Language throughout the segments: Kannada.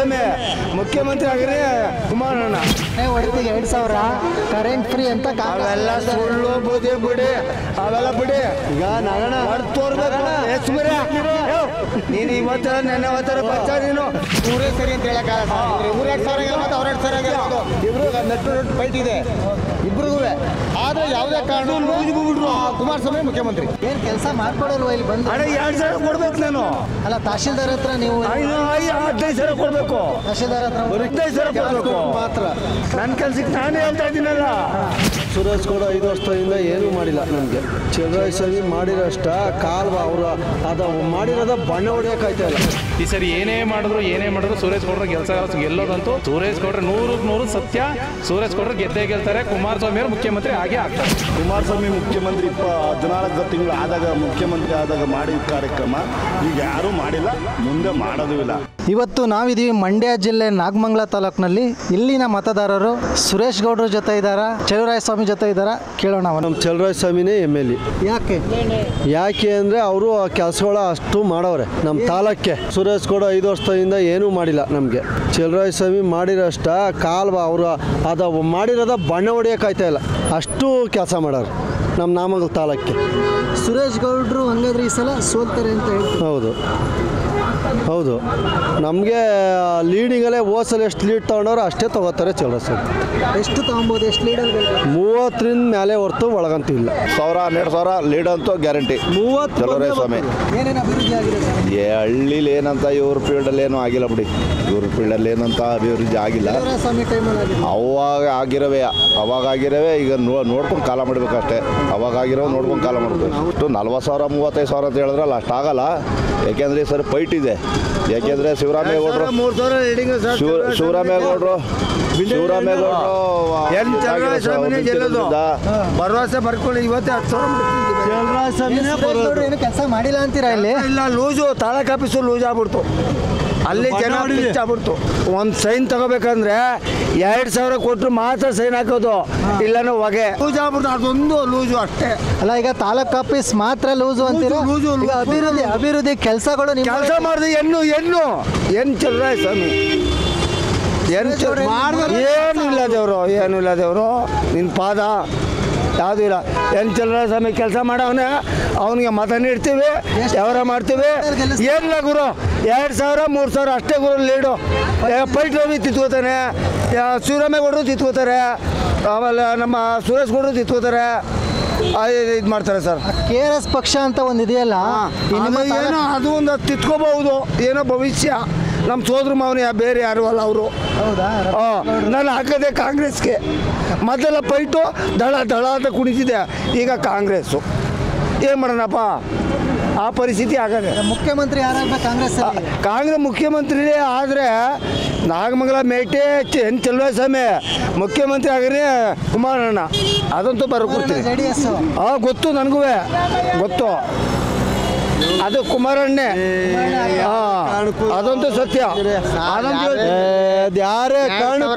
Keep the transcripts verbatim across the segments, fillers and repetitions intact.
ಸ್ವಾಮಿ ಮುಖ್ಯಮಂತ್ರಿ ಆಗಿರೇ ಕುಮಾರಣ್ಣ ಹೊಡೆದಿಗೆ ಎರಡು ಸಾವಿರ ಕರೆಂಟ್ ಫ್ರೀ ಅಂತ ಅವೆಲ್ಲ ಸುಳ್ಳು ಬೂದಿ ಬಿಡಿ ಅವೆಲ್ಲ ಬಿಡಿ ಈಗ ನಾಗಣ್ಣ ತೋರ್ಬೇಕು ನೀನು ಇವತ್ತ ನೆನ್ನೆ ಅವತ್ತರ ಬಚ್ಚ ನೀನು ಊರೇ ಸರಿ ಅಂತ ಹೇಳಕ್ಕಾಗಲ್ಲ. ಇವ್ರು ಎರಡು ಸಾವಿರ ಗೆಲ್ಬೋದು, ಅವ್ರ ಎರಡು ಸಾವಿರ ಗೆಲ್ಬೋದು. ಇಬ್ರು ನೆಟ್ ಫೈಟ್ ಇದೆ ಇಬ್ರಿಗೂ. ಆದ್ರೆ ಯಾವುದೇ ಕಾರಣ ಕುಮಾರಸ್ವಾಮಿ ಮುಖ್ಯಮಂತ್ರಿ ಏನು ಕೆಲಸ ಮಾಡ್ಕೊಡಲ್ವ ಇಲ್ಲಿ ಬಂದು? ಅಣ್ಣ ಎರಡು ಸಾವಿರ ಕೊಡ್ಬೇಕು ನಾನು. ಅಲ್ಲ ತಹಶೀಲ್ದಾರ್ ಹತ್ರ ನೀವು ಹದಿನೈದು ಸಾವಿರ ಕೊಡ್ಬೇಕು. ತಹಶೀಲ್ದಾರ್ ಹತ್ರ ಹದಿನೈದು ಸಾವಿರ ಕೊಡ್ಬೇಕು ಮಾತ್ರ. ನನ್ನ ಕೆಲ್ಸಕ್ಕೆ ನಾನೇ ಹೇಳ್ತಾ ಇದ್ದೀನಲ್ಲ. ಸುರೇಶ್ ಗೌಡ ಐದು ವರ್ಷದಿಂದ ಏನೂ ಮಾಡಿಲ್ಲ ನಮಗೆ. ಚಲರಾಯಸ್ವಾಮಿ ಮಾಡಿರೋಷ್ಟ ಕಾಲ್ವ ಅವರು ಅದು ಮಾಡಿರೋದ ಬಣ್ಣ ಹೊಡೆಯೋಕ್ಕಾಯ್ತಾ ಇಲ್ಲ. ಈ ಸರಿ ಏನೇ ಮಾಡಿದ್ರು ಏನೇ ಮಾಡಿದ್ರು ಸುರೇಶ್ ಗೌಡ್ರ ಗೆಲ್ಸ ಗೆಲ್ಲೋದಂತೂ ಸುರೇಶ್ ಗೌಡ್ರ ನೂರಕ್ಕೆ ನೂರು ಸತ್ಯ. ಸುರೇಶ್ ಗೌಡ್ರ ಗೆದ್ದೇ ಗೆಲ್ತಾರೆ. ಕುಮಾರಸ್ವಾಮಿ ಅವರು ಮುಖ್ಯಮಂತ್ರಿ ಆಗೇ ಆಗ್ತಾರೆ. ಕುಮಾರಸ್ವಾಮಿ ಮುಖ್ಯಮಂತ್ರಿ ಇಪ್ಪ ಹದಿನಾಲ್ಕು ತಿಂಗಳು ಆದಾಗ ಮುಖ್ಯಮಂತ್ರಿ ಆದಾಗ ಮಾಡಿದ ಕಾರ್ಯಕ್ರಮ ಈಗ ಯಾರೂ ಮಾಡಿಲ್ಲ, ಮುಂದೆ ಮಾಡೋದು ಇಲ್ಲ. ಇವತ್ತು ನಾವಿದೀವಿ ಮಂಡ್ಯ ಜಿಲ್ಲೆ ನಾಗಮಂಗಲ ತಾಲೂಕಿನಲ್ಲಿ. ಇಲ್ಲಿನ ಮತದಾರರು ಸುರೇಶ್ ಗೌಡ್ರ ಜೊತೆ ಇದ್ದಾರಾ, ಚಲುವರಾಯಸ್ವಾಮಿ ಜೊತೆ ಇದ್ದಾರಾ ಕೇಳೋಣ. ನಮ್ಮ ಚಲರಾಯಸ್ವಾಮಿನೇ ಎಮ್ ಎಲ್ ಎ. ಯಾಕೆ ಯಾಕೆ ಅಂದರೆ ಅವರು ಕೆಲಸಗಳ ಅಷ್ಟು ಮಾಡವ್ರೆ ನಮ್ಮ ತಾಲೂಕ್ಕೆ. ಸುರೇಶ್ ಗೌಡ ಐದು ವರ್ಷದಿಂದ ಏನೂ ಮಾಡಿಲ್ಲ ನಮಗೆ. ಚಲರಾಯಸ್ವಾಮಿ ಮಾಡಿರೋಷ್ಟ ಕಾಲ್ವ ಅವರು ಅದು ಮಾಡಿರೋದ ಬಣ್ಣ ಹೊಡೆಯೋಕ್ಕಾಯ್ತಾ ಇಲ್ಲ, ಅಷ್ಟು ಕೆಲಸ ಮಾಡೋರು ನಮ್ಮ ನಾಮಂಗಲ ತಾಲೂಕ್ಕೆ. ಸುರೇಶ್ ಗೌಡ್ರು ಹಂಗಾದ್ರೆ ಈ ಸಲ ಸೋಲ್ತಾರೆ ಅಂತ ಹೇಳಿ? ಹೌದು ಹೌದು ನಮಗೆ ಲೀಡಿಂಗಲ್ಲೇ ಹೋಸಲು ಎಷ್ಟು ಲೀಡ್ ತೊಗೊಂಡವ್ರು ಅಷ್ಟೇ ತೊಗೋತಾರೆ ಚಲರಾಯಸ್ವಾಮಿ. ಎಷ್ಟು ತೊಗೊಬೋದು? ಎಷ್ಟು ಲೀಡಲ್ಲಿ ಮೂವತ್ತರಿಂದ ಮೇಲೆ ಹೊರತು ಒಳಗಂತಿಲ್ಲ. ಸಾವಿರ ಹನ್ನೆರಡು ಸಾವಿರ ಲೀಡ್ ಅಂತೂ ಗ್ಯಾರಂಟಿ ಮೂವತ್ತು ಚಲುವರಾಯಸ್ವಾಮಿ. ಏನೇನು ಅಭಿವೃದ್ಧಿ ಆಗಿದೆ? ಏ ಹಳ್ಳಿಲಿ ಏನಂತ ಇವ್ರ ಫೀಲ್ಡಲ್ಲಿ ಏನೂ ಆಗಿಲ್ಲ ಬಿಡಿ. ಇವ್ರ ಫೀಲ್ಡಲ್ಲಿ ಏನಂತ ಅಭಿವೃದ್ಧಿ ಆಗಿಲ್ಲ. ಚಲುವರಾಯಸ್ವಾಮಿ ಟೈಮಲ್ಲಿ ಅವಾಗ ಆಗಿರವೇ ಅವಾಗ ಆಗಿರವೇ ಈಗ ನೋ ನೋಡ್ಕೊಂಡು ಕಾಲ ಮಾಡಬೇಕಷ್ಟೇ. ಅವಾಗ ಆಗಿರೋ ನೋಡ್ಕೊಂಡು ಕಾಲ ಮಾಡಬೇಕು. ಅಷ್ಟು ನಲ್ವತ್ತು ಸಾವಿರ ಮೂವತ್ತೈದು ಸಾವಿರ ಅಂತ ಹೇಳಿದ್ರಲ್ಲ ಅಷ್ಟು ಆಗಲ್ಲ. ಯಾಕೆಂದರೆ ಈ ಸರಿ ಫೈಟ್ ಇದೆ. ಯಾಕೆಂದರೆ ಶಿವರಾಮೇಗೌಡರು ಮೂರು ಸಾವಿರ ಲೀಡಿಂಗ್ ಶಿವ ಶಿವರಾಮೇಗೌಡರು ಶಿವರಾಮೇಗೌಡರು ಭರವಸೆ ಬರ್ಕೊಳ್ಳಿ. ಇವತ್ತೇ ಹತ್ತು ಸಾವಿರ ಚಲರಾಯಸ್ವಾಮಿನೇ ಬರೋದು. ಏನು ಕೆಲಸ ಮಾಡಿಲ್ಲ ಅಂತೀರಾ ಇಲ್ಲಿ? ಇಲ್ಲ, ಲೂಸು ತಾಲೂಕು ಆಫೀಸು ಲೂಸ್ ಆಗ್ಬಿಡ್ತು. ಅಲ್ಲಿ ಜನ ಆಗ್ಬಿಡ್ತು. ಒಂದು ಸೈನ್ ತಗೋಬೇಕಂದ್ರೆ ಎರಡು ಸಾವಿರ ಕೊಟ್ಟರು ಮಾತ್ರ ಸೈನ್ ಹಾಕೋದು, ಇಲ್ಲನೋ ಹೊಗೆ ಲೂಸ್ ಆಗ್ಬಿಡ್ತು. ಅದೊಂದು ಲೂಸು ಅಷ್ಟೇ. ಅಲ್ಲ, ಈಗ ತಾಲೂಕ್ ಆಫೀಸ್ ಮಾತ್ರ ಲೂಸು ಅಂತೀರಾ? Loose, loose. ಈಗ ಅಭಿವೃದ್ಧಿ ಅಭಿವೃದ್ಧಿ ಕೆಲಸಗಳು ಕೆಲಸ ಮಾಡಿದೆ ಹೆಣ್ಣು ಹೆಣ್ಣು ಏನು ಚಲರಾಯಸ್ವಾಮಿ ಏನು ಏನು ಇಲ್ಲ ದೇವರು, ಏನು ಇಲ್ಲ ದೇವರು ನಿನ್ನ ಪಾದ ಯಾವುದೂ ಇಲ್ಲ. ಏನು ಚಲರಾಯಸ್ವಾಮಿ ಕೆಲಸ ಮಾಡವನೇ, ಅವನಿಗೆ ಮತ ನೀಡ್ತೀವಿ, ವ್ಯವಹಾರ ಮಾಡ್ತೀವಿ. ಏನಿಲ್ಲ ಗುರು, ಎರಡು ಸಾವಿರ ಮೂರು ಸಾವಿರ ಅಷ್ಟೇ ಗುರು ಲೀಡು. ಪೈಟ್ ರವಿ ತಿತ್ಕೋತಾನೆ, ಶಿವರಾಮೇಗೌಡರು ತಿತ್ಕೋತಾರೆ, ಆಮೇಲೆ ನಮ್ಮ ಸುರೇಶ್ ಗೌಡರು ತಿತ್ಕೋತಾರೆ, ಇದು ಮಾಡ್ತಾರೆ ಸರ್. ಕೆ ಆರ್ ಎಸ್ ಪಕ್ಷ ಅಂತ ಒಂದು ಇದೆಯಲ್ಲ, ಏನೋ ಅದು ಒಂದು ತಿತ್ಕೋಬಹುದು, ಏನೋ ಭವಿಷ್ಯ. ನಮ್ಮ ಸೋದ್ರ ಮಾವನ ಬೇರೆ ಯಾರು ಅಲ್ಲ ಅವರು. ಹೌದಾ? ನಾನು ಹಾಕೋದೆ ಕಾಂಗ್ರೆಸ್ಗೆ. ಮೊದಲ ಫೈಟು ದಳ ದಳ ಅಂತ ಕುಣಿತಿದೆ, ಈಗ ಕಾಂಗ್ರೆಸ್ಸು. ಏನು ಮಾಡೋಣಪ್ಪ, ಆ ಪರಿಸ್ಥಿತಿ ಆಗದೆ. ಮುಖ್ಯಮಂತ್ರಿ ಯಾರಾಗಬೇಕು ಕಾಂಗ್ರೆಸ್? ಕಾಂಗ್ರೆಸ್ ಮುಖ್ಯಮಂತ್ರಿ ಆದರೆ ನಾಗಮಂಗಲ ಮೇಟೆ ಎನ್ ಚಲುವರಾಯಸ್ವಾಮಿ ಮುಖ್ಯಮಂತ್ರಿ ಆಗಿರೇ ಕುಮಾರಣ್ಣ. ಅದಂತೂ ಬರ್ಕೊಡ್ತೀನಿ. ಜೆ ಡಿ ಎಸ್ ಹಾಂ ಗೊತ್ತು, ನನಗೂ ಗೊತ್ತು. ಅದು ಕುಮಾರಣ್ಣೆ. ಅದಂತೂ ಸತ್ಯ. ಅದಂತೂ ಯಾರೇ ಕಾರಣಕ್ಕೂ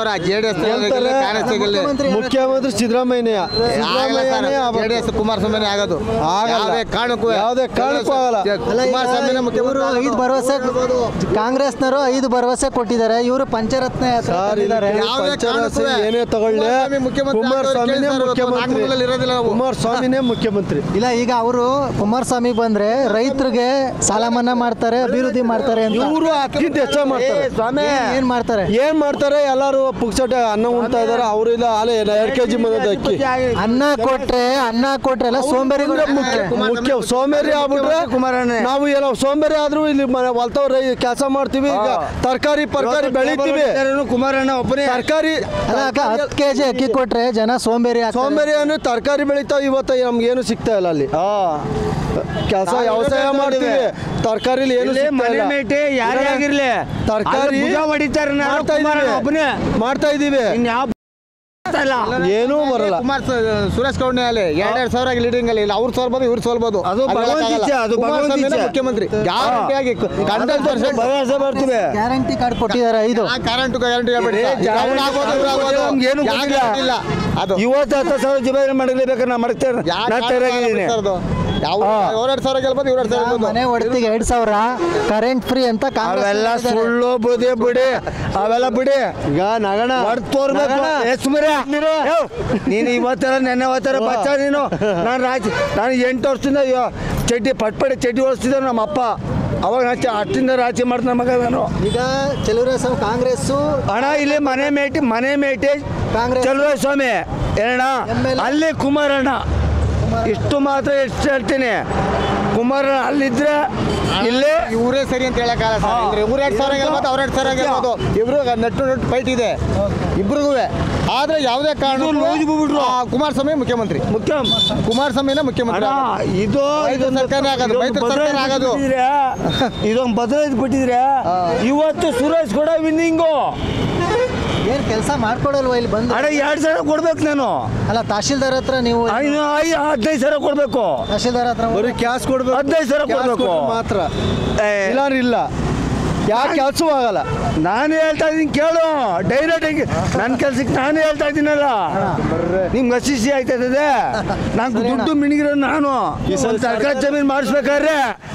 ಮುಖ್ಯಮಂತ್ರಿ ಸಿದ್ದರಾಮಯ್ಯ ಕುಮಾರಸ್ವಾಮಿ ಆಗೋದು ಯಾವುದೇ ಕಾರಣಕ್ಕೂ ಯಾವುದೇ ಕಾರಣಕ್ಕೂ ಆಗಲ್ಲ. ಇವರು ಐದು ಭರವಸೆ, ಕಾಂಗ್ರೆಸ್ನವರು ಐದು ಭರವಸೆ ಕೊಟ್ಟಿದ್ದಾರೆ. ಇವರು ಪಂಚರತ್ನ ಏನೇ ತಗೊಳ್ಳಿ ಕುಮಾರಸ್ವಾಮಿನೇ ಮುಖ್ಯಮಂತ್ರಿ. ಕುಮಾರಸ್ವಾಮಿನೇ ಮುಖ್ಯಮಂತ್ರಿ. ಇಲ್ಲ, ಈಗ ಅವರು ಕುಮಾರಸ್ವಾಮಿ ಬಂದ್ರೆ ರೈತರಿಗೆ ಸಾಲ ಮನ್ನಾ ಮಾಡ್ತಾರೆ, ಅಭಿವೃದ್ಧಿ ಮಾಡ್ತಾರೆ ಅಂತ. ಇವರು ಅದಕ್ಕಿಂತ ಹೆಚ್ಚಾಗಿ ಮಾಡ್ತಾರೆ. ಏನ್ ಮಾಡ್ತಾರೆ ಏನ್ ಮಾಡ್ತಾರೆ? ಎಲ್ಲರೂ ಪುಕ್ಸಟೆ ಅನ್ನ ಉಣ್ತಾ ಇದಾರೆ. ಅವರು ಇಲ್ಲ ಹಾಲೆ ಎರಡು ಕೆಜಿ ಬಂದದ ಅಕ್ಕಿ. ಅನ್ನ ಕೊಟ್ರೆ ಅನ್ನ ಕೊಟ್ರೆ ಎಲ್ಲ ಸೋಂಬೇರಿ ಮುಖ್ಯ ಮುಖ್ಯ ಸೋಂಬೇರಿ ಆಗ್ಬಿಟ್ರೆ ಕುಮಾರಣ್ಣ. ನಾವು ಏನೋ ಸೋಂಬೇರಿ ಆದ್ರೂ ಇಲ್ಲಿ ಹೊಲ್ತವ್ರ ಕೆಲಸ ಮಾಡ್ತೀವಿ. ಈಗ ತರಕಾರಿ ಪರ್ಕಾರಿ ಬೆಳಿತೀವಿ. ಕುಮಾರಣ್ಣ ಒಬ್ಬನೇ ತರಕಾರಿ ಹತ್ತು ಕೆಜಿ ಅಕ್ಕಿ ಕೊಟ್ರೆ ಜನ ಸೋಂಬೇರಿ ಸೋಂಬೇರಿ ಅಂದ್ರೆ ತರಕಾರಿ ಬೆಳಿತಾವ. ಇವತ್ತ ನಮ್ಗೆ ಏನು ಸಿಗ್ತಾ ಇಲ್ಲ ಅಲ್ಲಿ. ಕೆಲಸ ವ್ಯವಸಾಯ ಮಾಡ್ತೀವಿ, ತರಕಾರಿಲಿ ಏನು ಮೇಟೆ ಯಾರೇ ಆಗಿರ್ಲಿ ತರಕಾರಿ ಹೊಡಿತಾರೆ. ಒಬ್ಬನೇ ಮಾಡ್ತಾ ಇದೀವಿ, ಏನೂ ಬರಲ್ಲ. ಕುಮಾರ್ ಸುರೇಶ್ ಗೌಡ ಅಲ್ಲಿ ಎರಡೆರಡು ಸಾವಿರ ಲೀಡಿಂಗ್ ಅಲ್ಲಿ ಅವ್ರು ಸೋಲ್ಬೋದು, ಇವ್ರು ಸೋಲ್ಬೋದು. ಅದು ಭಗವಂತ ಅದು ಭಗವಂತ ಮುಖ್ಯಮಂತ್ರಿ ಗ್ಯಾರಂಟಿಯಾಗಿ ಹಂಡ್ರೆಡ್ ಪರ್ಸೆಂಟ್ ಭರವಸೆ ಬರ್ತೀವಿ. ಗ್ಯಾರಂಟಿ ಕಾರ್ಡ್ ಕೊಟ್ಟಿದ್ದಾರೆ. ಐದು ಕರೆಂಟ್ ಗ್ಯಾರಂಟಿ ಏನು ಇಲ್ಲ. ಅದು ಇವತ್ತು ಹತ್ತು ಸಾವಿರ ಜೀವನ ಮಾಡಲೇಬೇಕಾದ್ರೆ ನಾ ಮಾಡ್ತೇನೆ. ಯಾವ ಎರಡು ಸಾವಿರ ಗೆಲ್ಬೋದು ಇವ್ರು ಎರಡು ಸಾವಿರ ಗೆಲ್ಬೋದು. ಮನೆ ಒಡ್ತಿಗೆ ಎರಡ್ ಸಾವಿರ ಕರೆಂಟ್ ಫ್ರೀ ಅಂತ ಕಾಂಗ್ರೆಸ್ ಅವೆಲ್ಲ ಹೇಳಿದ್ದಾರೆ. ಸುಳ್ಳು ಬುದ್ಧಿ ಬಿಡಿ, ಅವೆಲ್ಲ ಬಿಡಿ. ಈಗ ನಗಣ ತೋರ್ಬೇಕು ನೀನು ಇವತ್ತರ ನೆನ್ನೆ ಅವತ್ತರ ಬಚ್ಚ ನೀನು. ನಾನು ರಾಜ ನಾನು ಎಂಟು ವರ್ಷದಿಂದ ಅಯ್ಯೋ ಚಡ್ಡಿ ಪಟ್ಪಡಿ ಚಡ್ಡಿ ಓಡಿಸ್ತಿದ್ದೆ ನಮ್ಮ ಅಪ್ಪ. ಅವಾಗ ನಾನು ಅಷ್ಟಿಂದ ರಾಜಿ ಮಾಡ್ತಾನೆ ಮಗ ನಾನು. ಈಗ ಚಲುವರಾಯಸ್ವಾಮಿ ಕಾಂಗ್ರೆಸ್ ಹಣ ಇಲ್ಲಿ ಮನೆ ಮೇಟಿ ಮನೆ ಮೇಟಿ ಕಾಂಗ್ರೆಸ್ ಚಲುವರಾಯಸ್ವಾಮಿ ಏನಣ್ಣ ಅಲ್ಲಿ ಕುಮಾರಣ್ಣ. ಇಷ್ಟು ಮಾತ್ರ ಎಷ್ಟು ಹೇಳ್ತೀನಿ, ಕುಮಾರಣ್ಣ ಅಲ್ಲಿದ್ರೆ ಇಲ್ಲೇ ಇವರೇ ಸರಿ ಅಂತ ಹೇಳಕ್ಕಾಗಲ್ಲ ಸರ್. ಇವ್ರು ಎರಡು ಸಾವಿರ ಗೆಲ್ಬೋದು ಅವ್ರು ಎರಡು ಸಾವಿರ ಗೆಲ್ಬೋದು. ಇಬ್ರು ನಟ್ಟು ನಟ್ಟು ಫೈಟ್ ಇದೆ ಇಬ್ರಿಗೂ. ಆದ್ರೆ ಯಾವುದೇ ಕಾರಣ ಕುಮಾರಸ್ವಾಮಿ ಮುಖ್ಯಮಂತ್ರಿ ಮುಖ್ಯ ಕುಮಾರಸ್ವಾಮಿನ ಮುಖ್ಯಮಂತ್ರಿ ಇದು ಇದೊಂದು ಸರ್ಕಾರ ಆಗೋದು, ಮೈತ್ರಿ ಸರ್ಕಾರ ಆಗೋದು. ಇದೊಂದು ಬದಲಾಯಿಸಿ ಬಿಟ್ಟಿದ್ರೆ ಇವತ್ತು ಸುರೇಶ್ ಗೌಡ ವಿನ್ನಿಂಗು. ಏನ್ ಕೆಲಸ ಮಾಡ್ಕೊಡಲ್ವಾ ಇಲ್ಲಿ ಬಂದು? ಅಡ ಎರಡು ಸಾವಿರ ಕೊಡ್ಬೇಕು ನಾನು. ಅಲ್ಲ ತಹಶೀಲ್ದಾರ್ ಹತ್ರ ನೀವು ಐದು ಐ ಹದಿನೈದು ಸಾವಿರ ಕೊಡ್ಬೇಕು. ತಹಶೀಲ್ದಾರ್ ಹತ್ರ ಬರೀ ಕ್ಯಾಶ್ ಕೊಡ್ಬೇಕು, ಹದಿನೈದು ಸಾವಿರ ಕೊಡ್ಬೇಕು ಮಾತ್ರ. ಏ, ಇಲ್ಲ ಇಲ್ಲ ಯಾಕೆ ಕೆಲಸವೂ ಆಗಲ್ಲ. ನಾನು ಹೇಳ್ತಾ ಇದ್ದೀನಿ ಕೇಳು ಡೈರೆಕ್ಟ್ ನನ್ನ ಕೆಲ್ಸಕ್ಕೆ ನಾನು ಹೇಳ್ತಾ ಇದ್ದೀನಲ್ಲ. ನಿಮ್ಗೆ ಹಸಿಸಿ ಆಯ್ತದೆ. ನಂಗೆ ದುಡ್ಡು ಮಿಣಿಗಿರೋ ನಾನು ಒಂದು ಸರ್ಕಾರ ಜಮೀನು ಮಾಡಿಸ್ಬೇಕಾದ್ರೆ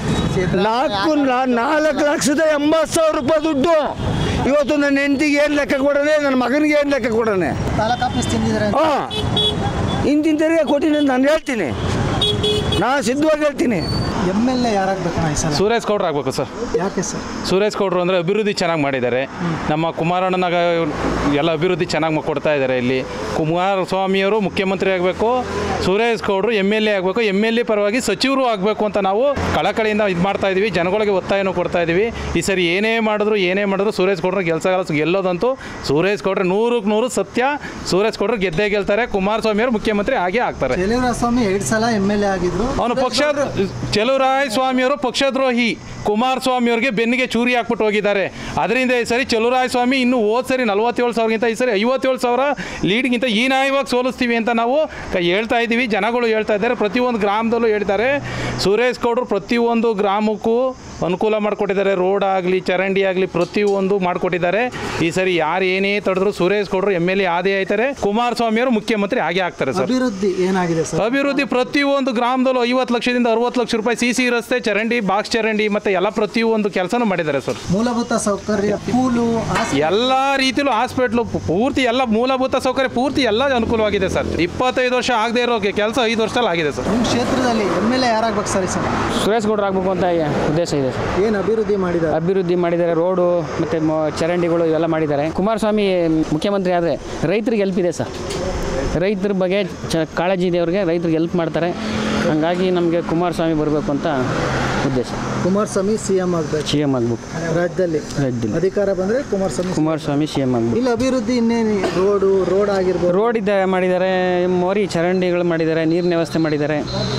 ನಾಲ್ಕು ನಾಲ್ಕು ಲಕ್ಷದ ಎಂಬತ್ತು ಸಾವಿರ ರೂಪಾಯಿ ದುಡ್ಡು. ಇವತ್ತು ನನ್ನ ಹೆಂಡತಿಗೆ ಏನು ಲೆಕ್ಕ ಕೊಡೋಣ, ನನ್ನ ಮಗನಿಗೆ ಏನು ಲೆಕ್ಕ ಕೊಡೋಣ. ತಾಲೂಕ್ ಆಫೀಸ್ ತಿಂದಿದ್ರೆ ಹಾಂ ಇಂತಿಂತರಿಗೆ ಕೊಟ್ಟಿನಿ ಅಂತ ನಾನು ಹೇಳ್ತೀನಿ. ನಾನು ಸಿದ್ಧವಾಗಿ ಹೇಳ್ತೀನಿ. ಎಮ್ ಎಲ್ ಎ ಯಾರಾಗಬೇಕು ಈ ಸಲ? ಸುರೇಶ್ ಗೌಡ್ರು ಆಗಬೇಕು ಸರ್. ಯಾಕೆ ಸರ್? ಸುರೇಶ್ ಗೌಡ್ರು ಅಂದರೆ ಅಭಿವೃದ್ಧಿ ಚೆನ್ನಾಗಿ ಮಾಡಿದ್ದಾರೆ. ನಮ್ಮ ಕುಮಾರಣ್ಣನಾಗ ಎಲ್ಲ ಅಭಿವೃದ್ಧಿ ಚೆನ್ನಾಗಿ ಕೊಡ್ತಾ ಇದ್ದಾರೆ. ಇಲ್ಲಿ ಕುಮಾರಸ್ವಾಮಿಯವರು ಮುಖ್ಯಮಂತ್ರಿ ಆಗಬೇಕು, ಸುರೇಶ್ ಗೌಡ್ರು ಎಮ್ ಎಲ್ ಎ ಆಗಬೇಕು, ಎಮ್ ಎಲ್ ಎ ಪರವಾಗಿ ಸಚಿವರು ಆಗಬೇಕು ಅಂತ ನಾವು ಕಳಕಳಿಯಿಂದ ಇದು ಮಾಡ್ತಾ ಇದ್ದೀವಿ. ಜನಗಳಿಗೆ ಒತ್ತಾಯನೂ ಕೊಡ್ತಾ ಇದ್ದೀವಿ. ಈ ಸರಿ ಏನೇ ಮಾಡಿದ್ರು ಏನೇ ಮಾಡಿದ್ರು ಸುರೇಶ್ ಗೌಡ್ರು ಗೆಲ್ಸಗಲ್ಲ. ಗೆಲ್ಲೋದಂತೂ ಸುರೇಶ್ ಗೌಡ್ರು ನೂರಕ್ಕೆ ನೂರು ಸತ್ಯ. ಸುರೇಶ್ ಗೌಡ್ರು ಗೆದ್ದೇ ಗೆಲ್ತಾರೆ. ಕುಮಾರಸ್ವಾಮಿಯವರು ಮುಖ್ಯಮಂತ್ರಿ ಆಗೇ ಆಗ್ತಾರೆ. ಚಲುವರಾಯಸ್ವಾಮಿ ಎರಡು ಸಲ ಎಮ್ ಎಲ್ ಎ ಆಗಿದ್ರು. ಅವನು ಪಕ್ಷ ಚಲುವರಾಯ ಸ್ವಾಮಿಯವರು ಪಕ್ಷದ್ರೋಹಿ. ಕುಮಾರಸ್ವಾಮಿ ಅವ್ರಿಗೆ ಬೆನ್ನಿಗೆ ಚೂರಿ ಹಾಕ್ಬಿಟ್ಟು ಹೋಗಿದ್ದಾರೆ. ಅದರಿಂದ ಈ ಸರಿ ಚಲುವರಾಯ ಸ್ವಾಮಿ ಇನ್ನೂ ಹೋದ ಸರಿ ನಲ್ವತ್ತೇಳು ಸಾವಿರಗಿಂತ ಈ ಸರಿ ಐವತ್ತೇಳು ಸಾವಿರ ಲೀಡ್ಗಿಂತ ಹೀನಾಯವಾಗಿ ಸೋಲಿಸ್ತೀವಿ ಅಂತ ನಾವು ಹೇಳ್ತಾ ಇದ್ದೀವಿ. ಜನಗಳು ಹೇಳ್ತಾ ಇದ್ದಾರೆ, ಪ್ರತಿಯೊಂದು ಗ್ರಾಮದಲ್ಲೂ ಹೇಳ್ತಾರೆ. ಸುರೇಶ್ ಗೌಡರು ಪ್ರತಿಯೊಂದು ಗ್ರಾಮಕ್ಕೂ ಅನುಕೂಲ ಮಾಡಿಕೊಟ್ಟಿದ್ದಾರೆ. ರೋಡ್ ಆಗಲಿ ಚರಂಡಿ ಆಗಲಿ ಪ್ರತಿಯೊಂದು ಮಾಡಿಕೊಟ್ಟಿದ್ದಾರೆ. ಈ ಸರಿ ಯಾರು ಏನೇ ತಡೆದ್ರು ಸುರೇಶ್ ಗೌಡರು ಎಮ್ ಎಲ್ ಎ ಆದೇ ಆಯ್ತಾರೆ. ಕುಮಾರಸ್ವಾಮಿ ಅವರು ಮುಖ್ಯಮಂತ್ರಿ ಆಗೇ ಆಗ್ತಾರೆ ಸರ್. ಅಭಿವೃದ್ಧಿ ಏನಾಗಿದೆ ಸರ್? ಅಭಿವೃದ್ಧಿ ಪ್ರತಿಯೊಂದು ಗ್ರಾಮದಲ್ಲೂ ಐವತ್ತು ಲಕ್ಷದಿಂದ ಅರವತ್ತು ಲಕ್ಷ ರೂಪಾಯಿ ಸಿ ಸಿ ರಸ್ತೆ, ಚರಂಡಿ, ಬಾಕ್ಸ್ ಚರಂಡಿ ಮತ್ತೆ ಎಲ್ಲ ಪ್ರತಿಯೊಂದು ಕೆಲಸನೂ ಮಾಡಿದ್ದಾರೆ ಸರ್. ಮೂಲಭೂತ ಸೌಕರ್ಯ, ಸ್ಕೂಲು, ಎಲ್ಲ ರೀತಿಲೂ ಹಾಸ್ಪಿಟ್ಲು ಪೂರ್ತಿ ಎಲ್ಲ ಮೂಲಭೂತ ಸೌಕರ್ಯ ಪೂರ್ತಿ ಎಲ್ಲ ಅನುಕೂಲವಾಗಿದೆ ಸರ್. ಇಪ್ಪತ್ತೈದು ವರ್ಷ ಆಗದೆ ಇರೋ ಕೆಲಸ ಐದು ವರ್ಷದಲ್ಲಿ ಆಗಿದೆ ಸರ್. ನಿಮ್ಮ ಕ್ಷೇತ್ರದಲ್ಲಿ ಎಮ್ ಎಲ್ ಎ ಯಾರಾಗಬೇಕು ಸರ್? ಸರ್ ಸುರೇಶ್ ಗೌಡ್ರು ಆಗಬೇಕು ಅಂತ ಉದ್ದೇಶ ಇದೆ. ಏನು ಅಭಿವೃದ್ಧಿ ಮಾಡಿದ್ದಾರೆ? ಅಭಿವೃದ್ಧಿ ಮಾಡಿದ್ದಾರೆ. ರೋಡು ಮತ್ತು ಚರಂಡಿಗಳು ಇವೆಲ್ಲ ಮಾಡಿದ್ದಾರೆ. ಕುಮಾರಸ್ವಾಮಿ ಮುಖ್ಯಮಂತ್ರಿ ಆದರೆ ರೈತರಿಗೆ ಹೆಲ್ಪ್ ಇದೆ ಸರ್. ರೈತರ ಬಗ್ಗೆ ಚ ಕಾಳಜಿ ಇದೆ ಅವ್ರಿಗೆ. ರೈತರಿಗೆ ಹೆಲ್ಪ್ ಮಾಡ್ತಾರೆ. ಹಾಗಾಗಿ ನಮಗೆ ಕುಮಾರಸ್ವಾಮಿ ಬರಬೇಕು ಅಂತ ಉದ್ದೇಶ. ಕುಮಾರಸ್ವಾಮಿ ಸಿ ಎಂ ಆಗಬೇಕು. ಸಿ ಎಂ ಆಗಬೇಕು ರಾಜ್ಯದಲ್ಲಿ ರಾಜ್ಯದಲ್ಲಿ ಅಧಿಕಾರ ಬಂದರೆ ಕುಮಾರಸ್ವಾಮಿ ಕುಮಾರಸ್ವಾಮಿ ಸಿ ಎಂ ಆಗಬೇಕು. ಇಲ್ಲಿ ಅಭಿವೃದ್ಧಿ ಇನ್ನೇನು? ರೋಡು ರೋಡ್ ಆಗಿರ್ಬೋದು, ರೋಡ್ ಇದೆ ಮಾಡಿದ್ದಾರೆ, ಮೋರಿ ಚರಂಡಿಗಳು ಮಾಡಿದ್ದಾರೆ, ನೀರಿನ ವ್ಯವಸ್ಥೆ ಮಾಡಿದ್ದಾರೆ.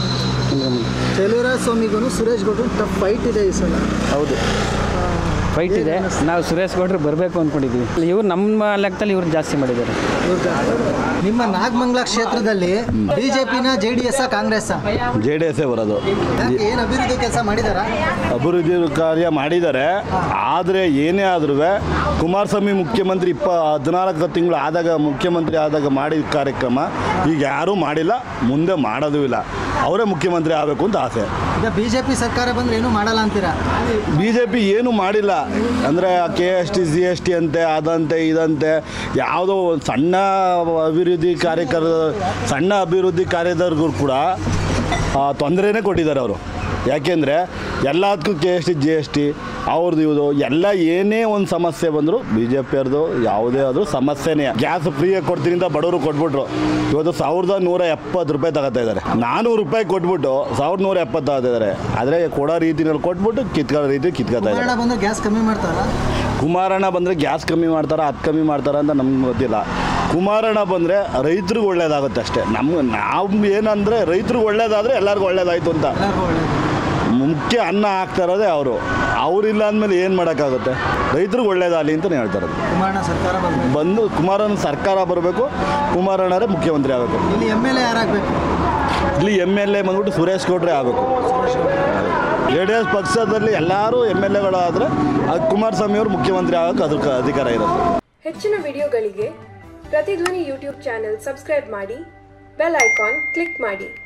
ಚಲುವರಾಯಸ್ವಾಮಿಗೂ ಸುರೇಶ್ ಗೌಡ್ರು ಟಫ್ ಫೈಟ್ ಇದೆ ಈ ಸಲ. ಹೌದು, ಫೈಟ್ ಇದೆ. ನಾವು ಸುರೇಶ್ ಗೌಡ್ರು ಬರಬೇಕು ಅಂದ್ಕೊಂಡಿದ್ವಿ. ಇವ್ರು ನಮ್ಮ ಲೆಕ್ಕದಲ್ಲಿ ಇವ್ರು ಜಾಸ್ತಿ ಮಾಡಿದ್ದಾರೆ. ನಿಮ್ಮ ನಾಗಮಂಗಲ ಕ್ಷೇತ್ರದಲ್ಲಿ ಬಿಜೆಪಿನ J D S Congress? J D ಎಸ್ಸೇ ಬರೋದು. ಏನು ಅಭಿವೃದ್ಧಿ ಕೆಲಸ ಮಾಡಿದಾರ? ಅಭಿವೃದ್ಧಿ ಕಾರ್ಯ ಮಾಡಿದ್ದಾರೆ. ಆದರೆ ಏನೇ ಆದ್ರೂ ಕುಮಾರಸ್ವಾಮಿ ಮುಖ್ಯಮಂತ್ರಿ ಇಪ್ಪ ಹದಿನಾಲ್ಕು ತಿಂಗಳು ಆದಾಗ ಮುಖ್ಯಮಂತ್ರಿ ಆದಾಗ ಮಾಡಿದ ಕಾರ್ಯಕ್ರಮ ಈಗ ಯಾರೂ ಮಾಡಿಲ್ಲ, ಮುಂದೆ ಮಾಡೋದೂ ಇಲ್ಲ. ಅವರೇ ಮುಖ್ಯಮಂತ್ರಿ ಆಗಬೇಕು ಅಂತ ಆಸೆ. ಈಗ ಬಿಜೆಪಿ ಸರ್ಕಾರ ಬಂದ್ರೆ ಏನು ಮಾಡಲ್ಲ ಅಂತೀರಾ? ಬಿ ಜೆ ಪಿ ಏನು ಮಾಡಿಲ್ಲ ಅಂದರೆ K S T C S T ಅಂತೆ ಅದಂತೆ ಇದಂತೆ ಯಾವುದೋ ಸಣ್ಣ ಅಭಿವೃದ್ಧಿ ಕಾರ್ಯಕರ ಸಣ್ಣ ಅಭಿವೃದ್ಧಿ ಕಾರ್ಯದರ್ಗೂ ಕೂಡ ತೊಂದರೆನೇ ಕೊಟ್ಟಿದ್ದಾರೆ ಅವರು. ಯಾಕೆಂದರೆ ಎಲ್ಲದಕ್ಕೂ K S T G S T ಅವ್ರದ್ದು ಇವುದು ಎಲ್ಲ ಏನೇ ಒಂದು ಸಮಸ್ಯೆ ಬಂದರೂ ಬಿ ಜೆ ಪಿಯವ್ರದ್ದು ಯಾವುದೇ ಆದರೂ ಸಮಸ್ಯೆನೇ. ಗ್ಯಾಸ್ ಫ್ರೀಯಾಗಿ ಕೊಡ್ತೀನಿ ಅಂತ ಬಡವರು ಕೊಟ್ಬಿಟ್ರು. ಇವತ್ತು ಸಾವಿರದ ನೂರ ಎಪ್ಪತ್ತು ರೂಪಾಯಿ ತಗೋತಾ ಇದ್ದಾರೆ. ನಾನ್ನೂರು ರೂಪಾಯಿ ಕೊಟ್ಬಿಟ್ಟು ಸಾವಿರದ ನೂರ ಎಪ್ಪತ್ತು ತಗೋತಾ ಇದ್ದಾರೆ. ಆದರೆ ಕೊಡೋ ರೀತಿನಲ್ಲಿ ಕೊಟ್ಬಿಟ್ಟು ಕಿತ್ಕೊಳ್ಳೋ ರೀತಿ ಕಿತ್ಕೊತಾ ಇದ್ದಾರೆ. ಬಂದ್ರೆ ಗ್ಯಾಸ್ ಕಮ್ಮಿ ಮಾಡ್ತಾರ? ಕುಮಾರಣ್ಣ ಬಂದರೆ ಗ್ಯಾಸ್ ಕಮ್ಮಿ ಮಾಡ್ತಾರ, ಅದು ಕಮ್ಮಿ ಮಾಡ್ತಾರ ಅಂತ ನಮ್ಗೆ ಗೊತ್ತಿಲ್ಲ. ಕುಮಾರಣ್ಣ ಬಂದರೆ ರೈತರಿಗೆ ಒಳ್ಳೇದಾಗುತ್ತೆ ಅಷ್ಟೇ. ನಮ್ಗೆ ನಾವು ಏನಂದರೆ ರೈತರಿಗೆ ಒಳ್ಳೇದಾದರೆ ಎಲ್ಲರಿಗೂ ಒಳ್ಳೇದಾಯಿತು ಅಂತ. ಮುಖ್ಯ ಅನ್ನ ಹಾಕ್ತಾ ಇರೋದೇ ಅವರು. ಅವರಿಲ್ಲ ಅಂದಮೇಲೆ ಏನು ಮಾಡೋಕ್ಕಾಗುತ್ತೆ? ರೈತರಿಗೆ ಒಳ್ಳೇದಾಗಲಿ ಅಂತ ಹೇಳ್ತಾರೆ. ಕುಮಾರಣ್ಣ ಸರ್ಕಾರ ಬಂದು ಕುಮಾರಣ್ಣ ಸರ್ಕಾರ ಬರಬೇಕು, ಕುಮಾರಣ್ಣರೇ ಮುಖ್ಯಮಂತ್ರಿ ಆಗಬೇಕು. ಇಲ್ಲಿ ಎಮ್ ಎಲ್ ಎ ಯಾರಾಗಬೇಕು? ಇಲ್ಲಿ ಎಮ್ ಎಲ್ ಎ ಬಂದ್ಬಿಟ್ಟು ಸುರೇಶ್ ಗೌಡ್ರೆ ಆಗಬೇಕು. ಜೆ ಡಿ ಎಸ್ ಪಕ್ಷದಲ್ಲಿ ಎಲ್ಲರೂ ಎಮ್ ಎಲ್ ಎಗಳು ಆದರೆ ಅದು ಕುಮಾರಸ್ವಾಮಿ ಅವರು ಮುಖ್ಯಮಂತ್ರಿ ಆಗೋಕ್ಕೆ ಅದಕ್ಕೆ ಅಧಿಕಾರ ಇರುತ್ತೆ. ಹೆಚ್ಚಿನ ವಿಡಿಯೋಗಳಿಗೆ ಪ್ರತಿಧ್ವನಿ ಯೂಟ್ಯೂಬ್ ಚಾನೆಲ್ ಸಬ್ಸ್ಕ್ರೈಬ್ ಮಾಡಿ, ಬೆಲ್ ಐಕಾನ್ ಕ್ಲಿಕ್ ಮಾಡಿ.